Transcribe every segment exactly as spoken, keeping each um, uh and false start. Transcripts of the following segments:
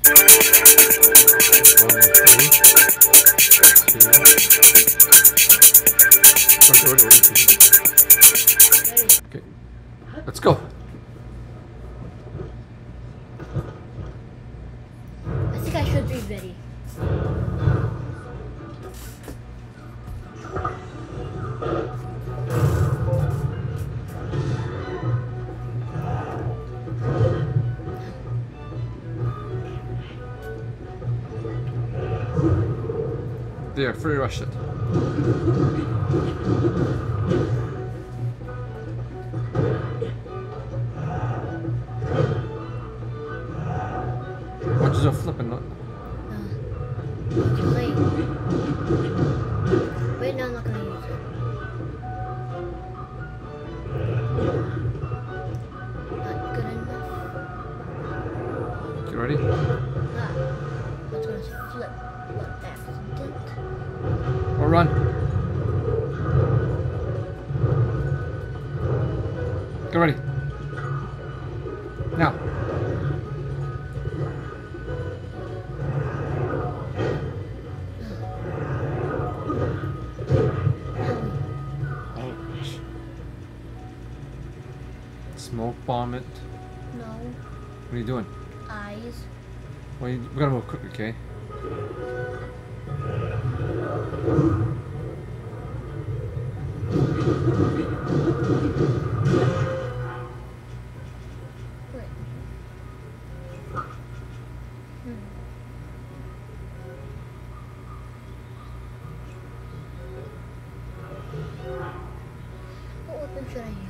Okay, let's go. I think I should be ready. There, free rush it. Why don't you just flip and not? Wait. Wait, no, I'm not gonna use it. Not good enough. You ready? Ah, let's go flip. But that didn't. Or run. Get ready. Now. Smoke bomb it. No. What are you doing? Eyes. Well, you, we gotta move quick, okay? Wait. Hmm. What weapon should I use?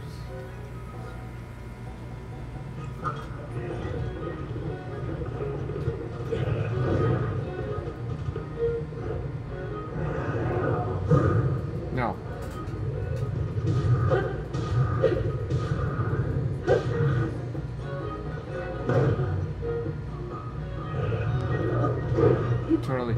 Now. Too early.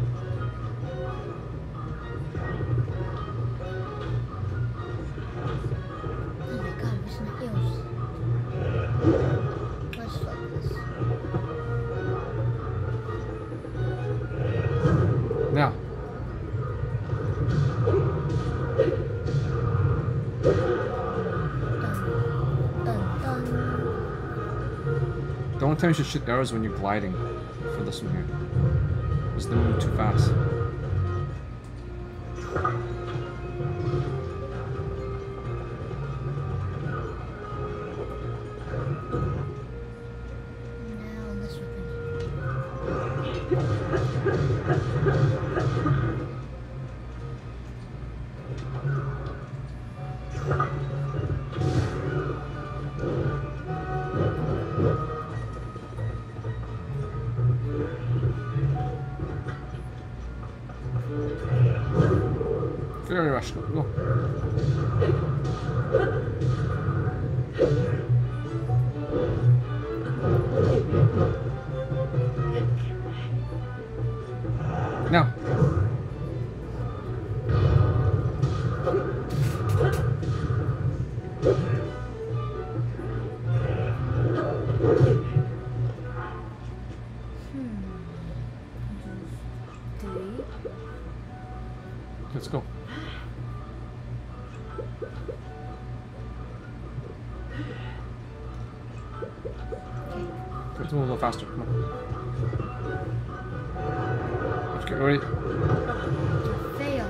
Oh my god, where's my heels? Let's flip this. Now. Dun, dun, dun. Don't tell me you should shoot arrows when you're gliding for this one here. Because they're moving too fast. Now this weapon. Very rational. Go. Now. Three. Let's go. Let's move a little faster. Come on. Let's get ready. Fail.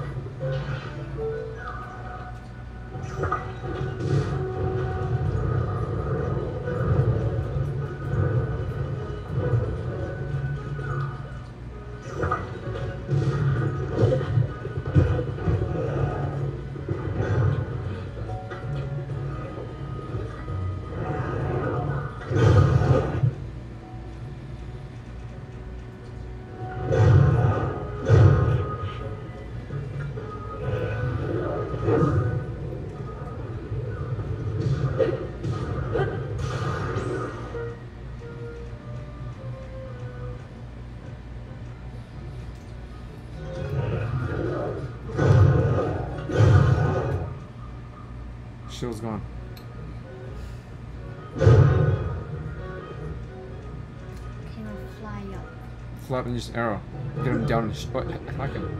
Shield's gone. Came off Fly up. Fly up and use an arrow. Get him down and sh oh, attack him.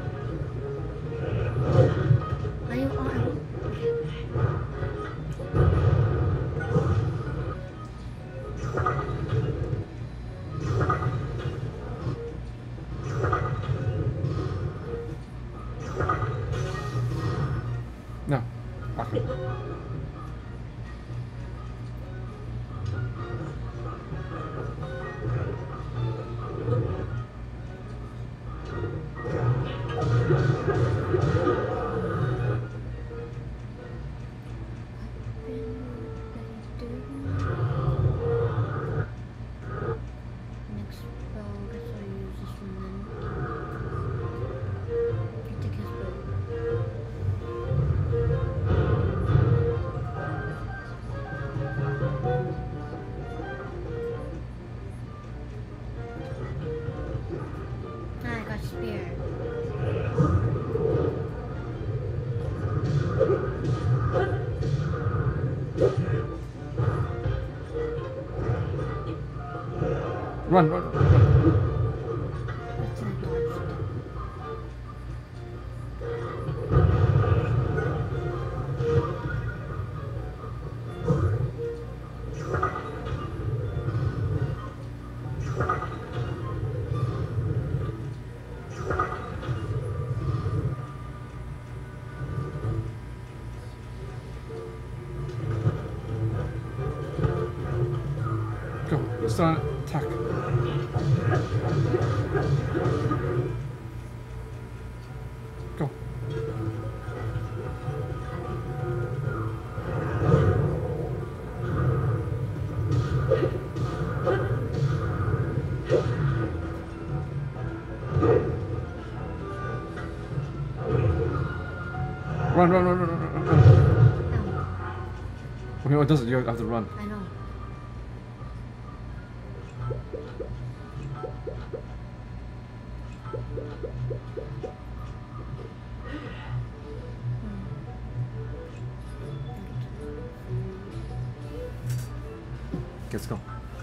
Are you on? No. Whack him. Next spell, I guess I'll use this one then. You take his bow. Ah, I got spear. Run, run, run, run. That's not dodged. Go. Start attack. Go. Run, run, run, run, run, run, run. Ow. Okay, what does it? You have to run. I know. Okay, let's go.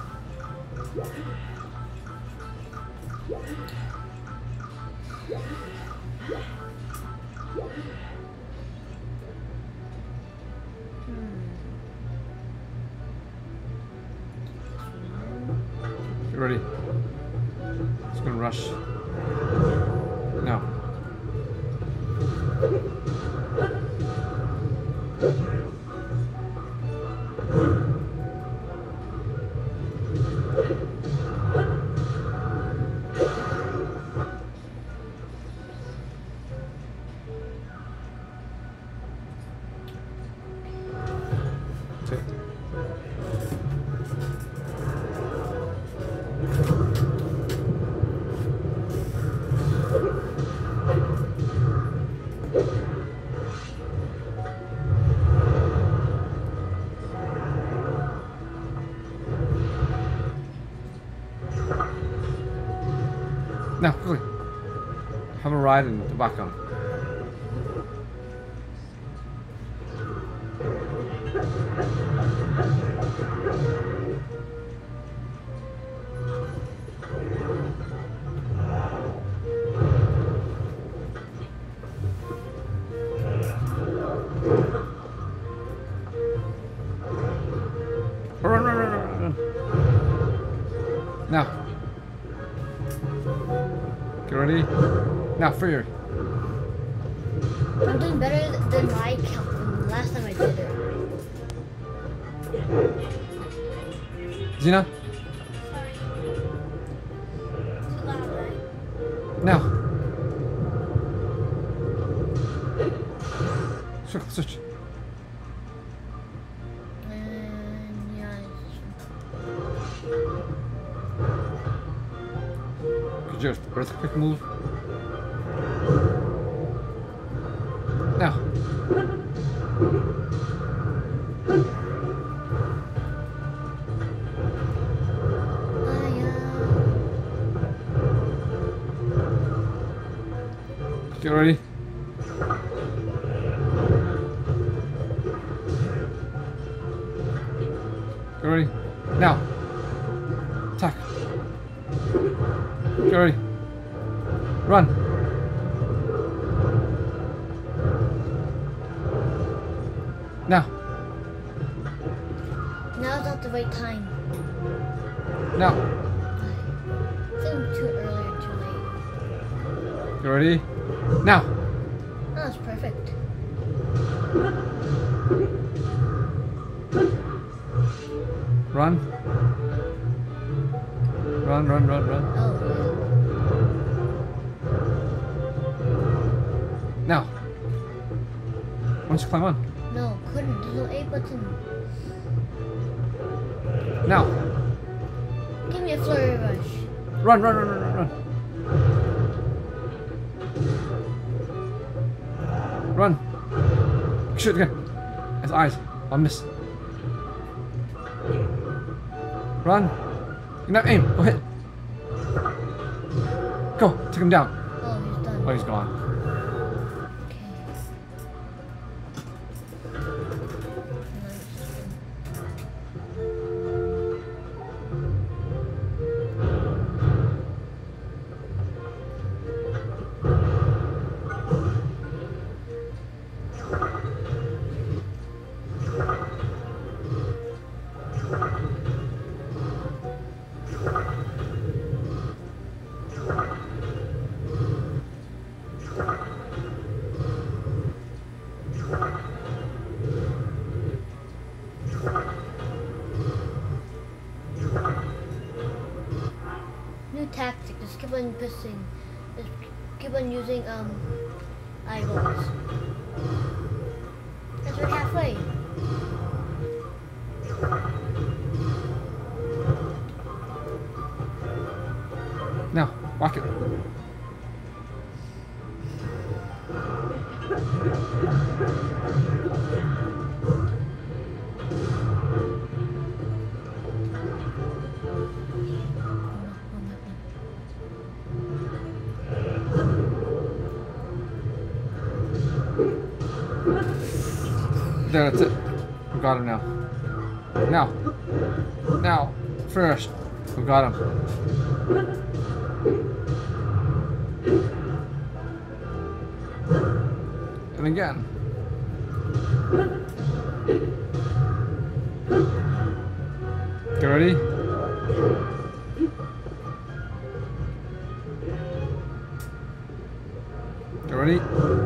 Get ready. It's gonna rush. Now. That's it. Now, quickly. Have a ride and back on. Run, run, run, run, run. Now. Get ready. Now, Fury. I'm doing better than my count than last time I did it. Xena. Too loud, right? Now. Switch, switch. And yeah, Could you earthquake move? Now. Get ready. Get ready. Now. Attack. Get ready. Run. Now. Now's not the right time. Now. I think too early or too late. You ready? Now. That was perfect. Run. Run, run, run, run. Oh, Now. Why don't you climb on? yeah. No, couldn't. There's no A button. Now. Give me a flurry rush. Run, run, run, run, run, run. Run. Shoot again. His eyes. I'll miss. Run. You not aim. Go hit. Go. Take him down. Oh, he's done. Oh, he's gone. Okay. New tactic. Just keep on pressing. Just keep on using um eyeballs. That's we're halfway. Now. Walk it. There, that's it. We got him now. Now. Now. First. We got him. And again. Get ready? Get ready?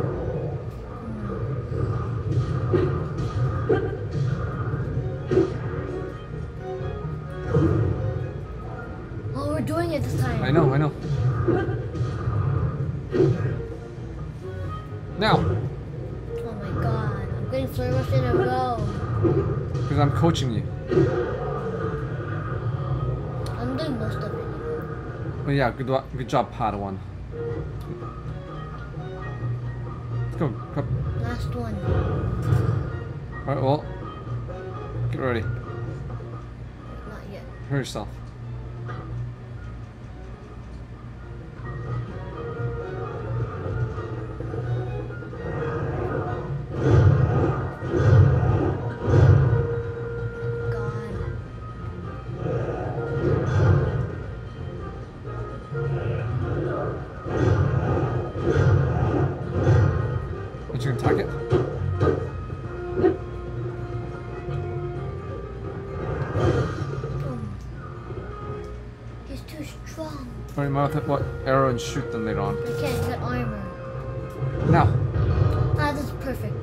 Oh, we're doing it this time. I know, I know. Now. Oh my god, I'm getting flurry rush in a row. Because I'm coaching you. I'm doing most of it. Oh yeah, good, wa- good job, Padawan. Let's go. Go. Last one. Alright, well. Get ready. Not yet. Hurt yourself. But you can attack it? Boom. He's too strong. Or you might have to what arrow and shoot them later on. I can't, he's got armor. Now. Ah, this is perfect.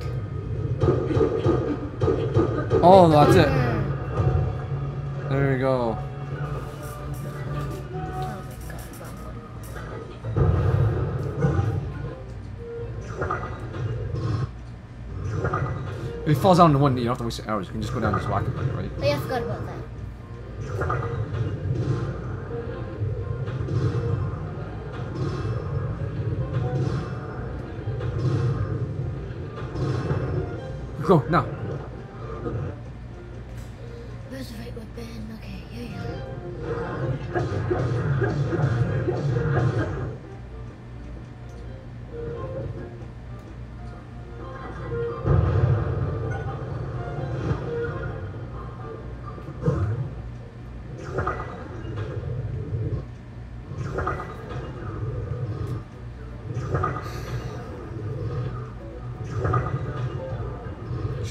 Oh, that's it. Armor. There you go. Oh my god, wrong one. If he falls down to one knee, you don't have to waste your arrows. You can just go down and just whack him, right? Oh yeah, I forgot about that. Go, now. Where's the right weapon? Okay, here you are.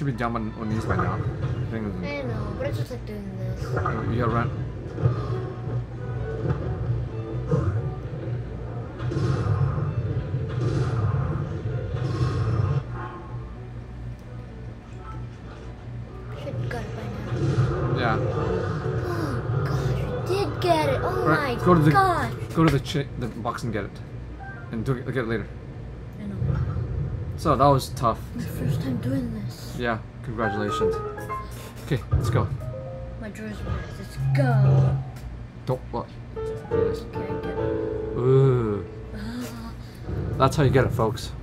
should be down on, on these by now. Thing is- I know, but I just like doing this. You gotta run. Should have got it by now. Yeah. Oh gosh, we did get it. Oh Right, my go to the gosh. go to the ch the box and get it, and do it, get it later. I know. So that was tough. My first time doing this. Yeah, congratulations. Okay, let's go. Majora's Mask. Let's go. Don't what? Yes. Okay, I get it. Ooh, Ah. that's how you get it, folks.